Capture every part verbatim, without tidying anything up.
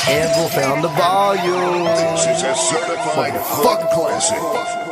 Anvil found the volume. This is a certified fuck classic.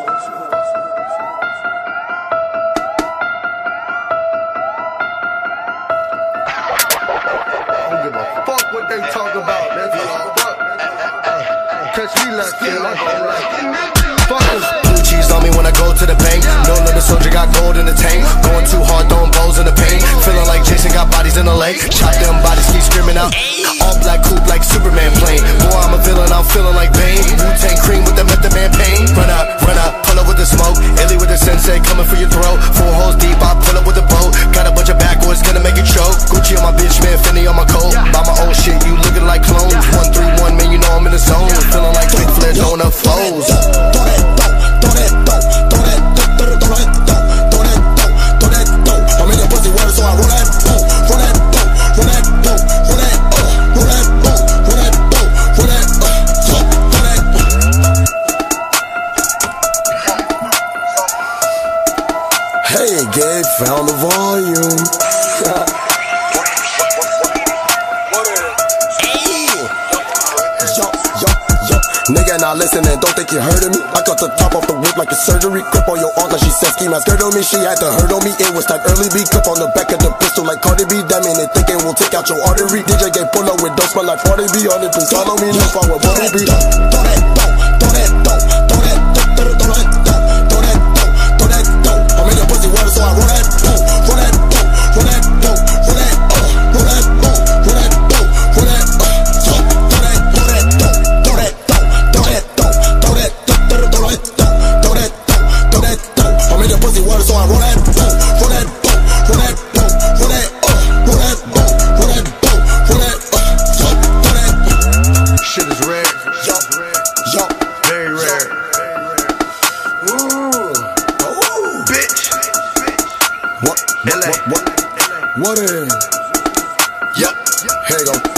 I don't give a fuck what they talk about. That's all. Catch me lucky, fuck them. Blue cheese on me when I go to the bank. No little soldier got gold in the tank. Going too hard, throwing bows in the paint. Feeling like Jason got bodies in the lake. Chop them bodies, keep screaming out. All black coupe like Superman plane. Boy, I'm a villain, I'm feeling like Bane. Wu-Tang cream with the Method Man pain. Run up, run up, pull up with the smoke. Illy with the sensei coming for your throat. Four holes deep, I pull up with the boat. Got a bunch of backwoods, gonna make it choke. Gucci on my bitch, man, Fendi on my coat. Buy my old shit, you looking like clones. one three one, man, you know I'm in the zone. Feeling like Big Flair on the flows. Hey, Gabe, found the volume. Nigga, not listening, don't think you heard of me. I cut the top off the whip like a surgery. Grip on your arm like she said ski mask skirt on me. She had to hurt on me, it was like early B. Clip on the back of the pistol like Cardi B. That mean they thinking we'll take out your artery. D J get pull up with don't smell like Cardi B. On it, please follow me, no power, what it be. Throw that dope, throw that dope, throw that dope, throw that dope, throw that dope, throw that dope. I made your pussy water, so I roll that dope, roll that dope, roll that dope, roll that uh, roll that dope, roll that dope, roll that uh, throw that, throw that dope, throw that dope. Water, so I roll that boat, roll that boat, roll that boat, roll that uh, roll that boat, roll that boat, roll that uh, yo, throw that. Shit is rare, yo, yo, very rare. Ooh, ooh, Bitch. What, what, what, what, what is? Yup, here you go.